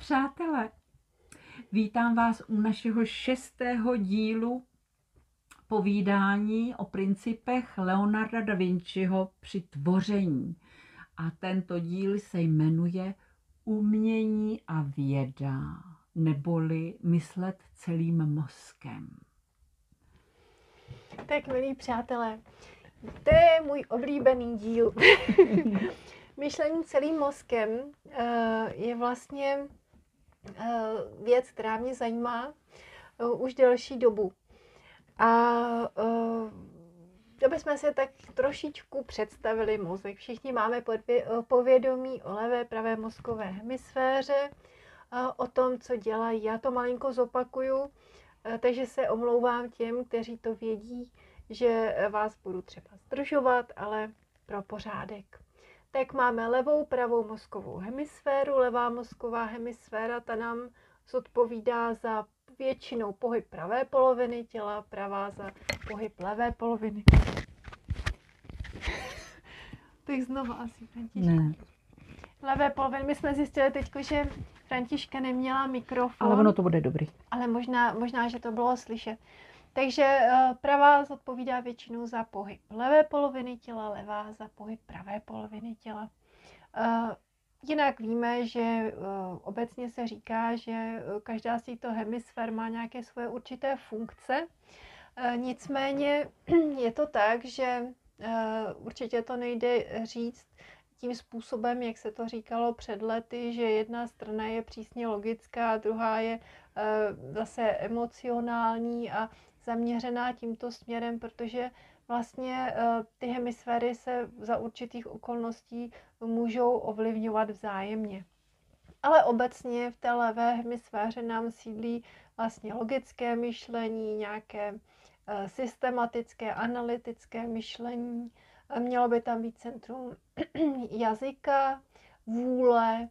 přátelé, vítám vás u našeho 6. dílu povídání o principech Leonarda da Vinciho při tvoření. A tento díl se jmenuje Umění a věda, neboli myslet celým mozkem. Tak, milí přátelé, to je můj oblíbený díl. Myšlení celým mozkem je vlastně věc, která mě zajímá už delší dobu. A aby jsme se tak trošičku představili mozek. Všichni máme povědomí o levé, pravé mozkové hemisféře, o tom, co dělají. Já to malinko zopakuju, takže se omlouvám těm, kteří to vědí, že vás budu třeba zdržovat, ale pro pořádek. Tak máme levou, pravou mozkovou hemisféru. Levá mozková hemisféra, ta nám zodpovídá za většinou pohyb pravé poloviny těla, pravá za pohyb levé poloviny. Tak znovu asi, Františka. Ne. Levé poloviny, my jsme zjistili teď, že Františka neměla mikrofon. Ale ono to bude dobrý. Ale možná, že to bylo slyšet. Takže pravá zodpovídá většinou za pohyb levé poloviny těla, levá za pohyb pravé poloviny těla. Jinak víme, že obecně se říká, že každá z těchto hemisfér má nějaké svoje určité funkce. Nicméně je to tak, že určitě to nejde říct tím způsobem, jak se to říkalo před lety, že jedna strana je přísně logická, druhá je zase emocionální a zaměřená tímto směrem, protože vlastně ty hemisféry se za určitých okolností můžou ovlivňovat vzájemně. Ale obecně v té levé hemisféře nám sídlí vlastně logické myšlení, nějaké systematické, analytické myšlení. Mělo by tam být centrum jazyka, vůle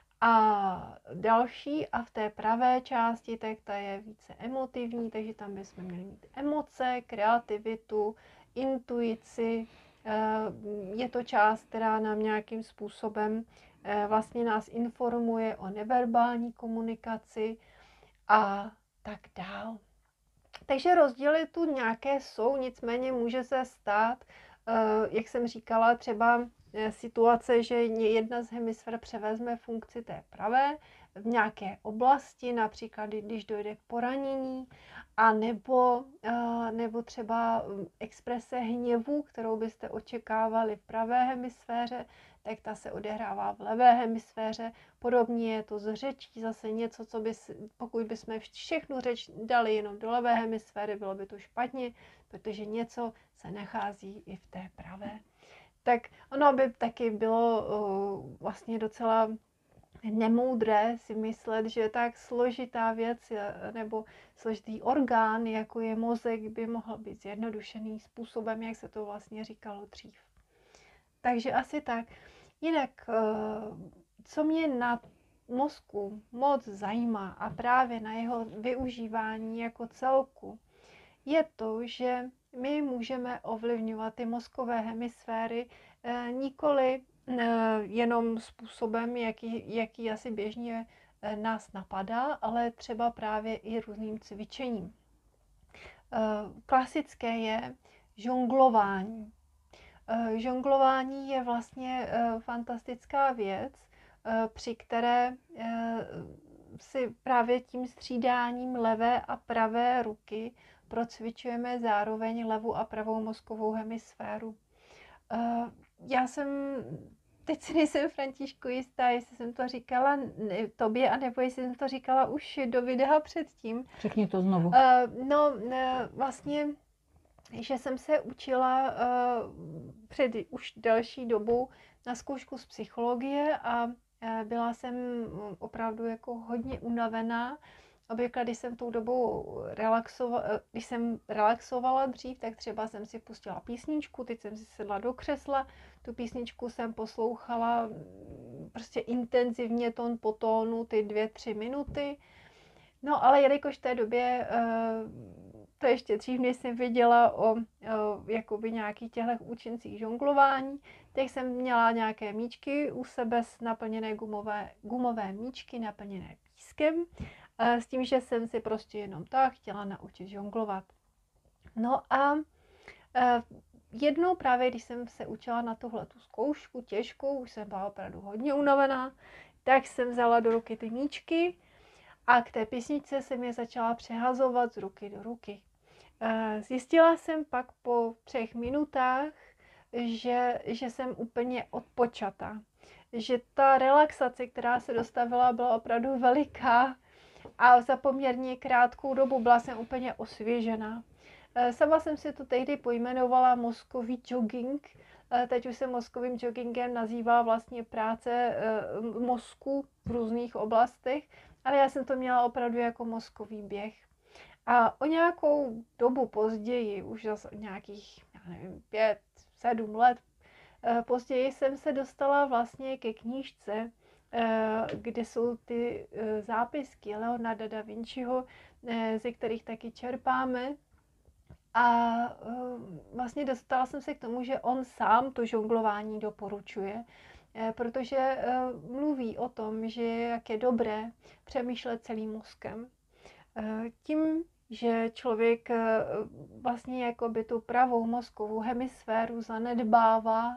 a další. A v té pravé části, tak ta je více emotivní, takže tam bychom měli mít emoce, kreativitu, intuici. Je to část, která nám nějakým způsobem vlastně nás informuje o neverbální komunikaci a tak dál. Takže rozdíly tu nějaké jsou, nicméně může se stát, jak jsem říkala, třeba situace, že jedna z hemisfér převezme funkci té pravé v nějaké oblasti, například když dojde k poranění, a nebo třeba exprese hněvu, kterou byste očekávali v pravé hemisféře, tak ta se odehrává v levé hemisféře. Podobně je to s řečí, zase něco, pokud bychom všechnu řeč dali jenom do levé hemisféry, bylo by to špatně, protože něco se nachází i v té pravé. Tak ono by taky bylo vlastně docela nemoudré si myslet, že tak složitá věc nebo složitý orgán, jako je mozek, by mohl být zjednodušený způsobem, jak se to vlastně říkalo dřív. Takže asi tak. Jinak, co mě na mozku moc zajímá a právě na jeho využívání jako celku, je to, že my můžeme ovlivňovat ty mozkové hemisféry nikoli jenom způsobem, jaký asi běžně nás napadá, ale třeba právě i různým cvičením. Klasické je žonglování. Žonglování je vlastně fantastická věc, při které si právě tím střídáním levé a pravé ruky procvičujeme zároveň levou a pravou mozkovou hemisféru. Já jsem, teď si nejsem, Františku, jistá, jestli jsem to říkala tobě, anebo jestli jsem to říkala už do videa předtím. Řekni to znovu. Vlastně, že jsem se učila před už delší dobu na zkoušku z psychologie a byla jsem opravdu jako hodně unavená. Obvykle, když jsem tou dobou relaxovala dřív, tak třeba jsem si pustila písničku, teď jsem si sedla do křesla, tu písničku jsem poslouchala prostě intenzivně, tón po tónu, ty 2-3 minuty. No ale jelikož v té době to ještě dřív, než jsem věděla o jakoby nějakých těchto účincích žonglování, tak jsem měla nějaké míčky u sebe naplněné gumové míčky naplněné pískem, s tím, že jsem si prostě jenom tak chtěla naučit žonglovat. No a jednou právě, když jsem se učila na tuhletu zkoušku těžkou, už jsem byla opravdu hodně unavená, tak jsem vzala do ruky ty míčky a k té písničce jsem je začala přehazovat z ruky do ruky. Zjistila jsem pak po 3 minutách, že jsem úplně odpočatá. Že ta relaxace, která se dostavila, byla opravdu veliká a za poměrně krátkou dobu byla jsem úplně osvěžená. Sama jsem si to tehdy pojmenovala mozkový jogging. Teď už se mozkovým joggingem nazývá vlastně práce mozku v různých oblastech, ale já jsem to měla opravdu jako mozkový běh. A o nějakou dobu později, už zase nějakých, já nevím, 5-7 let později jsem se dostala vlastně ke knížce, kde jsou ty zápisky Leonarda da Vinciho, ze kterých taky čerpáme. A vlastně dostala jsem se k tomu, že on sám to žonglování doporučuje, protože mluví o tom, že jak je dobré přemýšlet celým mozkem. Tím, že člověk vlastně jakoby tu pravou mozkovou hemisféru zanedbává,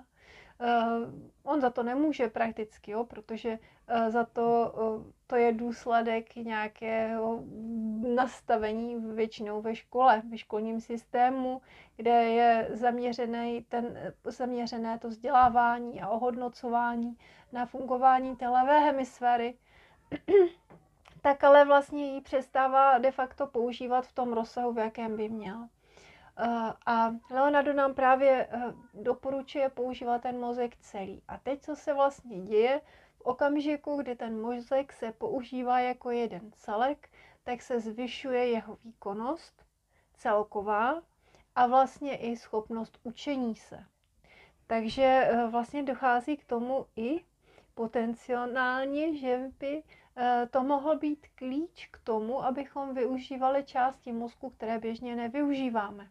on za to nemůže prakticky, jo, protože za to je důsledek nějakého nastavení většinou ve škole, ve školním systému, kde je zaměřené to vzdělávání a ohodnocování na fungování té levé hemisféry, tak ale vlastně ji přestává de facto používat v tom rozsahu, v jakém by měl. A Leonardo nám právě doporučuje používat ten mozek celý. A teď, co se vlastně děje, v okamžiku, kdy ten mozek se používá jako jeden celek, tak se zvyšuje jeho výkonnost celková a vlastně i schopnost učení se. Takže vlastně dochází k tomu i potenciálně, že by to mohl být klíč k tomu, abychom využívali části mozku, které běžně nevyužíváme.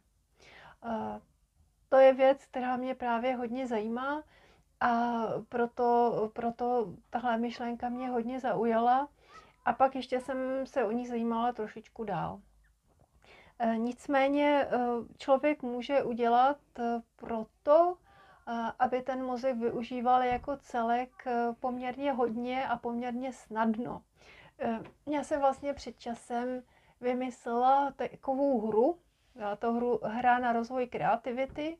To je věc, která mě právě hodně zajímá a proto tahle myšlenka mě hodně zaujala a pak ještě jsem se o ní zajímala trošičku dál. Nicméně člověk může udělat proto, aby ten mozek využíval jako celek poměrně hodně a poměrně snadno. Já jsem vlastně před časem vymyslela takovou hru, byla to hra na rozvoj kreativity,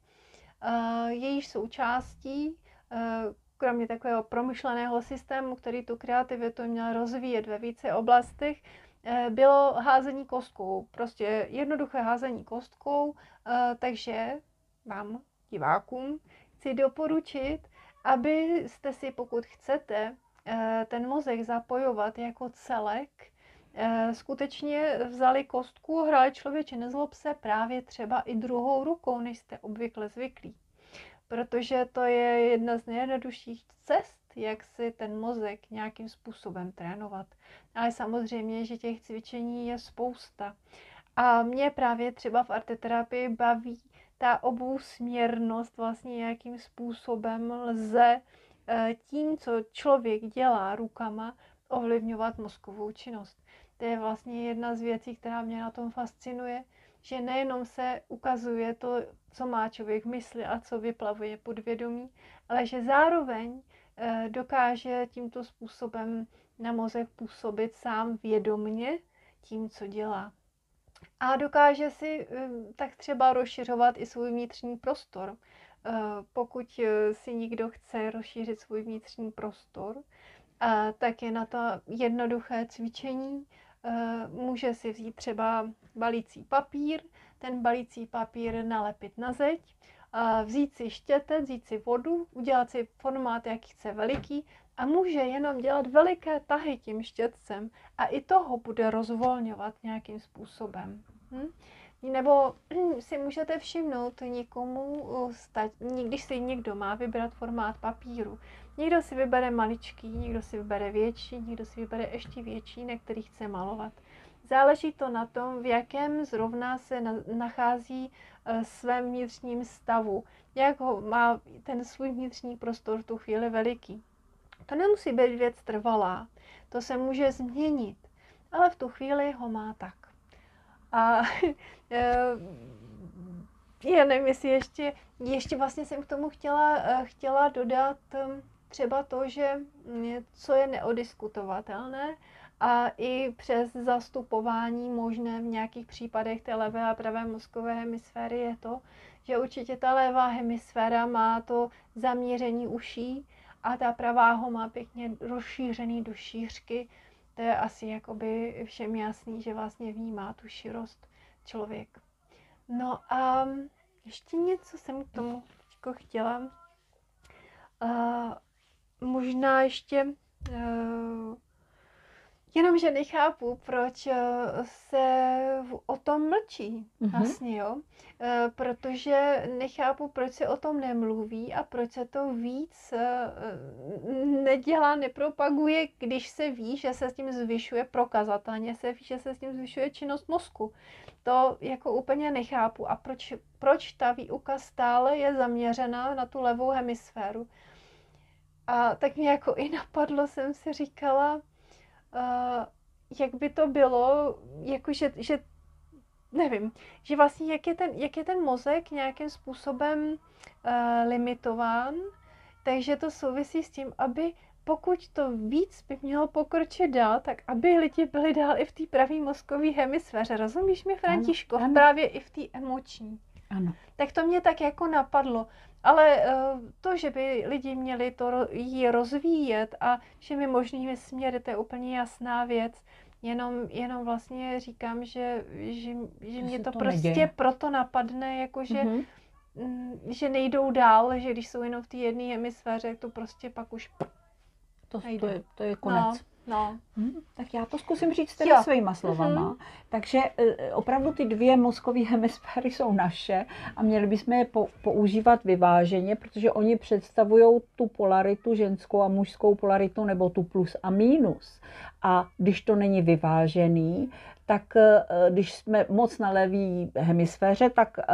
jejíž součástí, kromě takového promyšleného systému, který tu kreativitu měl rozvíjet ve více oblastech, bylo házení kostkou. Prostě jednoduché házení kostkou, takže vám, divákům, chci doporučit, abyste si, pokud chcete, ten mozek zapojovat jako celek, skutečně vzali kostku, hráli člověče, nezlob se, právě třeba i druhou rukou, než jste obvykle zvyklí. Protože to je jedna z nejjednodušších cest, jak si ten mozek nějakým způsobem trénovat. Ale samozřejmě, že těch cvičení je spousta. A mě právě třeba v arteterapii baví ta obousměrnost, vlastně jakým způsobem lze tím, co člověk dělá rukama, ovlivňovat mozkovou činnost. To je vlastně jedna z věcí, která mě na tom fascinuje, že nejenom se ukazuje to, co má člověk v mysli a co vyplavuje podvědomí, ale že zároveň dokáže tímto způsobem na mozek působit sám vědomně tím, co dělá. A dokáže si tak třeba rozšiřovat i svůj vnitřní prostor. Pokud si někdo chce rozšířit svůj vnitřní prostor, tak je na to jednoduché cvičení. Může si vzít třeba balící papír, ten balící papír nalepit na zeď, vzít si štětec, vzít si vodu, udělat si formát, jaký chce veliký a může jenom dělat veliké tahy tím štětcem a i toho bude rozvolňovat nějakým způsobem. Nebo si můžete všimnout někomu, když si někdo má vybrat formát papíru. Někdo si vybere maličký, někdo si vybere větší, někdo si vybere ještě větší, na který chce malovat. Záleží to na tom, v jakém zrovna se nachází svém vnitřním stavu, jak ho má ten svůj vnitřní prostor v tu chvíli veliký. To nemusí být věc trvalá, to se může změnit, ale v tu chvíli ho má tak. A já nevím, jestli ještě vlastně jsem k tomu chtěla dodat třeba to, že co je neodiskutovatelné a i přes zastupování možné v nějakých případech té levé a pravé mozkové hemisféry je to, že určitě ta levá hemisféra má to zaměření uší a ta pravá ho má pěkně rozšířený do šířky. To je asi jakoby všem jasný, že vlastně vnímá tu širost člověk. No a ještě něco jsem k tomu chtěla. Možná ještě jenomže nechápu, proč se o tom mlčí vlastně, jo. Protože nechápu, proč se o tom nemluví a proč se to víc nedělá, nepropaguje, když se ví, že se s tím zvyšuje, prokazatelně se ví, že se s tím zvyšuje činnost mozku. To jako úplně nechápu. A proč ta výuka stále je zaměřená na tu levou hemisféru? A tak mě jako i napadlo, jsem si říkala, jak by to bylo, jako že nevím, že vlastně jak je ten mozek nějakým způsobem limitován, takže to souvisí s tím, aby pokud to víc by mělo pokročit dál, tak aby lidi byli dál i v té pravé mozkové hemisféře. Rozumíš mi, Františko? Ano. Právě i v té emoční. Ano. Tak to mě tak jako napadlo. Ale to, že by lidi měli ji rozvíjet a všemi možnými směry, to je úplně jasná věc. Jenom vlastně říkám, že mě to prostě neděje. Proto napadne, jakože že nejdou dál, že když jsou jenom v té jedné hemisféře, to prostě pak už to je konec. No. Tak já to zkusím říct teda svýma slovama. Takže opravdu ty dvě mozkové hemisféry jsou naše a měli bychom je používat vyváženě, protože oni představují tu polaritu, ženskou a mužskou polaritu, nebo tu plus a mínus. A když to není vyvážený, tak když jsme moc na levý hemisféře,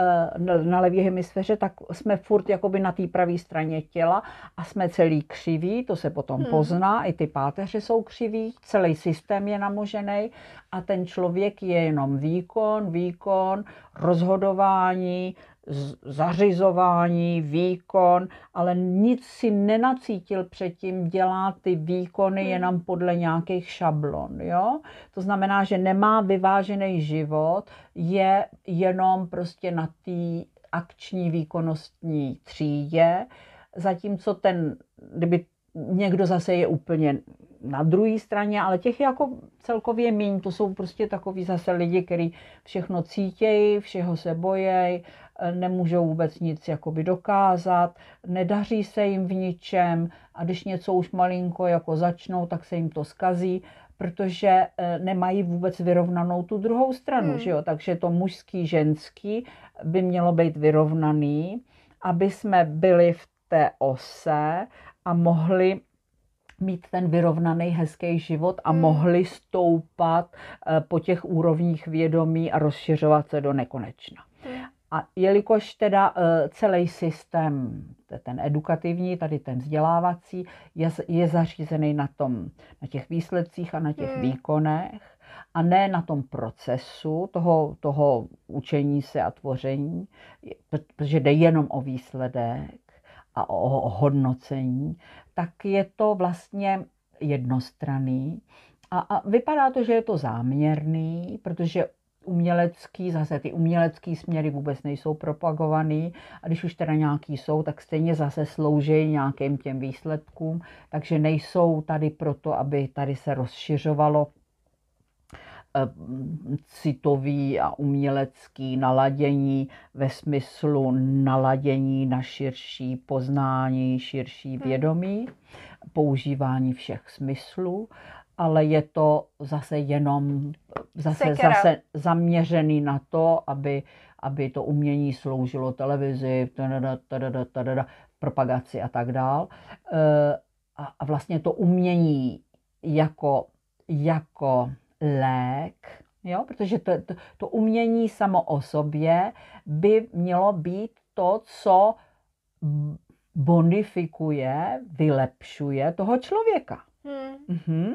tak jsme furt jakoby na té pravé straně těla a jsme celý křiví, to se potom pozná, i ty páteře jsou křiví, celý systém je namožený a ten člověk je jenom výkon, rozhodování, zařizování, výkon, ale nic si nenacítil předtím, dělá ty výkony jenom podle nějakých šablon. Jo? To znamená, že nemá vyvážený život, je jenom prostě na té akční výkonnostní třídě, zatímco kdyby někdo zase je úplně na druhé straně, ale těch je jako celkově míň, to jsou prostě takový zase lidi, kteří všechno cítějí, všeho se bojejí, nemůžou vůbec nic jakoby dokázat, nedaří se jim v ničem a když něco už malinko jako začnou, tak se jim to zkazí, protože nemají vůbec vyrovnanou tu druhou stranu, že jo? Takže to mužský, ženský by mělo být vyrovnaný, aby jsme byli v té ose a mohli mít ten vyrovnaný hezký život a mohli stoupat po těch úrovních vědomí a rozšiřovat se do nekonečna. A jelikož teda celý systém, ten edukativní, tady ten vzdělávací, je zařízený na těch výsledcích a na těch výkonech a ne na tom procesu toho učení se a tvoření, protože jde jenom o výsledek a o hodnocení, tak je to vlastně jednostranný. A vypadá to, že je to záměrný, protože zase ty umělecký směry vůbec nejsou propagovaný a když už teda nějaký jsou, tak stejně zase slouží nějakým těm výsledkům, takže nejsou tady proto, aby tady se rozšiřovalo citový a umělecký naladění ve smyslu naladění na širší poznání, širší vědomí, používání všech smyslů, ale je to zase jenom zase zaměřený na to, aby to umění sloužilo televizi, propagaci a tak dál. A vlastně to umění jako lék Jo? Protože to umění samo o sobě by mělo být to, co bonifikuje, vylepšuje toho člověka. Mhm.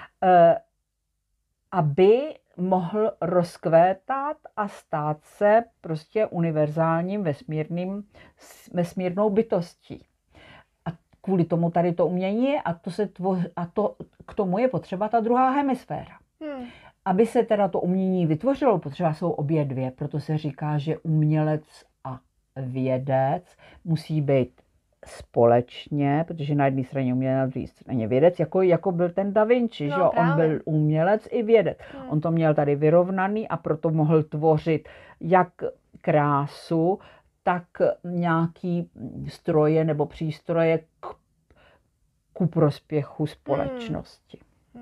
Aby mohl rozkvétat a stát se prostě univerzálním vesmírnou bytostí. A kvůli tomu tady to umění je a k tomu je potřeba ta druhá hemisféra. Aby se teda to umění vytvořilo, potřeba jsou obě dvě, proto se říká, že umělec a vědec musí být společně, protože na jedné straně umělec, na druhé straně vědec, jako byl ten Da Vinci, že jo? On byl umělec i vědec. On to měl tady vyrovnaný a proto mohl tvořit jak krásu, tak nějaký stroje nebo přístroje ku prospěchu společnosti.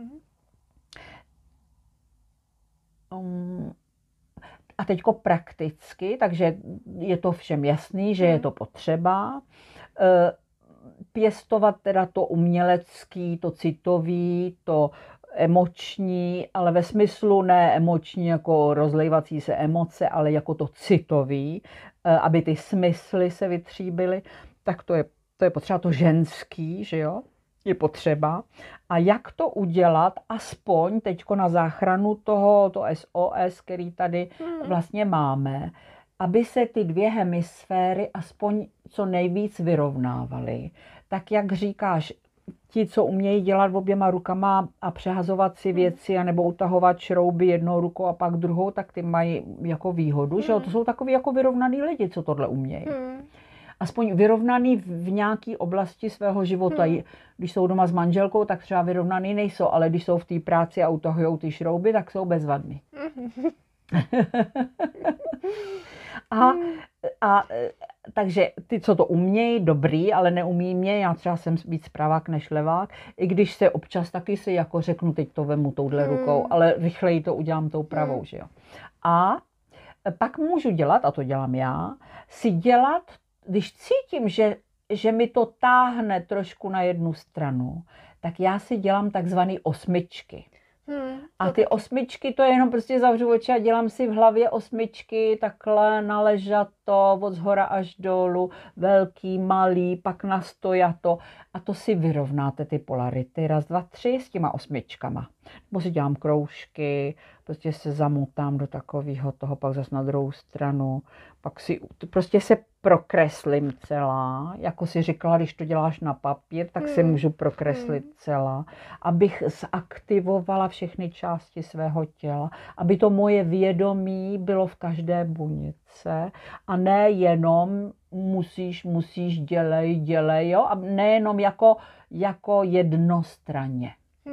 A teďko prakticky, takže je to všem jasný, že je to potřeba. Pěstovat teda to umělecký, to citový, to emoční, ale ve smyslu ne emoční jako rozlejvací se emoce, ale jako to citový, aby ty smysly se vytříbily, tak to je potřeba, to ženský, že jo, je potřeba. A jak to udělat, aspoň teďko na záchranu to SOS, který tady vlastně máme, aby se ty dvě hemisféry aspoň co nejvíc vyrovnávaly. Tak jak říkáš, ti, co umějí dělat oběma rukama a přehazovat si věci, anebo utahovat šrouby jednou rukou a pak druhou, tak ty mají jako výhodu, že to jsou takový jako vyrovnaný lidi, co tohle umějí. Aspoň vyrovnaný v nějaké oblasti svého života. Když jsou doma s manželkou, tak třeba vyrovnaný nejsou, ale když jsou v té práci a utahujou ty šrouby, tak jsou bezvadný. Takže ty, co to umějí, dobrý, ale neumí mě, já třeba jsem víc pravák než levák, i když se občas taky si jako řeknu, teď to vemu touhle rukou, ale rychleji to udělám tou pravou, že jo. A pak můžu dělat, a to dělám já, si dělat, když cítím, že mi to táhne trošku na jednu stranu, tak já si dělám takzvané osmičky. A ty osmičky, to je jenom prostě zavřu oči a dělám si v hlavě osmičky, takhle naležato, od zhora až dolů, velký, malý, pak nastojato. A to si vyrovnáte ty polarity, 1, 2, 3 s těma osmičkama. Nebo si dělám kroužky, prostě se zamotám do takového toho, pak zase na druhou stranu, pak si prostě se prokreslím celá, jako si říkala, když to děláš na papír, tak se můžu prokreslit celá, abych zaktivovala všechny části svého těla, aby to moje vědomí bylo v každé buňce a ne jenom musíš, dělej, jo, a nejenom jako jednostranně.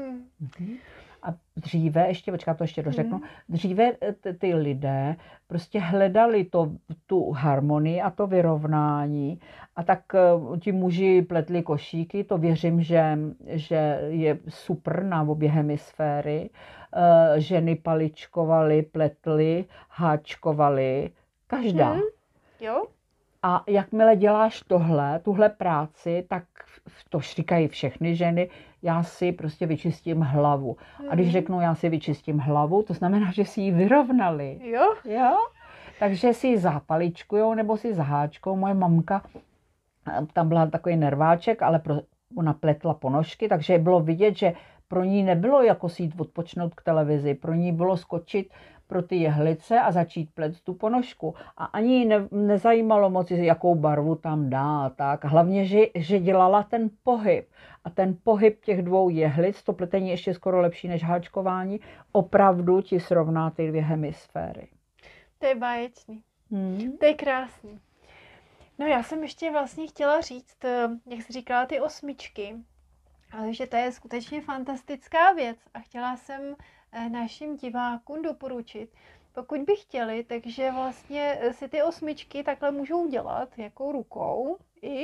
A dříve, to ještě dořeknu, dříve ty lidé prostě hledali tu harmonii a to vyrovnání a tak ti muži pletli košíky, to věřím, že je super na obě hemisféry, ženy paličkovaly, pletly, háčkovaly, každá. Jo? A jakmile děláš tuhle práci, tak to říkají všechny ženy, já si prostě vyčistím hlavu. A když řeknu, já si vyčistím hlavu, to znamená, že si ji vyrovnali. Jo? Takže si ji zapaličkujou nebo si zaháčkou. Moje mamka, tam byla takový nerváček, ale ona pletla ponožky, takže bylo vidět, že pro ní nebylo jako si jít odpočnout k televizi, pro ní bylo skočit pro ty jehlice a začít plet tu ponožku. A ani ji nezajímalo moc, jakou barvu tam dá. Tak. Hlavně, že dělala ten pohyb. A ten pohyb těch 2 jehlic, to pletení je ještě skoro lepší než háčkování, opravdu ti srovná ty 2 hemisféry. To je báječný. To je krásný. No já jsem ještě vlastně chtěla říct, jak jsi říkala, ty osmičky, ale že to je skutečně fantastická věc a chtěla jsem našim divákům doporučit, pokud by chtěli, takže vlastně si ty osmičky takhle můžou dělat jako rukou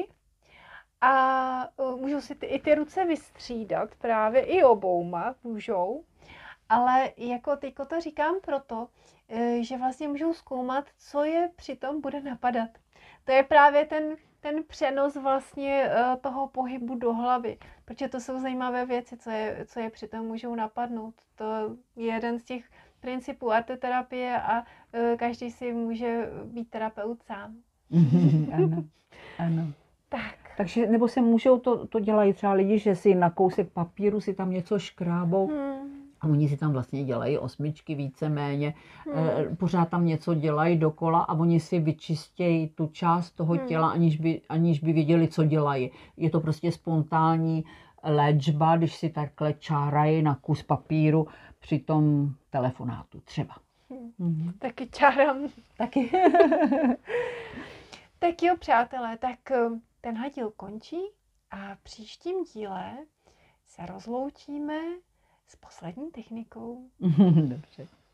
a můžou si i ty ruce vystřídat, právě i obouma můžou, ale jako teďko to říkám proto, že vlastně můžou zkoumat, co je přitom bude napadat. To je právě ten přenos vlastně toho pohybu do hlavy, protože to jsou zajímavé věci, co je přitom můžou napadnout. To je jeden z těch principu arteterapie a každý si může být terapeut sám. Ano, ano. Tak. Takže, nebo se můžou, to dělají třeba lidi, že si na kousek papíru si tam něco škrábou a oni si tam vlastně dělají osmičky víceméně, pořád tam něco dělají dokola a oni si vyčistějí tu část toho těla, aniž by věděli, co dělají. Je to prostě spontánní léčba, když si takhle čárají na kus papíru při tom telefonátu třeba. Taky čárám. Taky. Tak jo, přátelé, tak tenhle díl končí a v příštím díle se rozloučíme s poslední technikou. Dobře.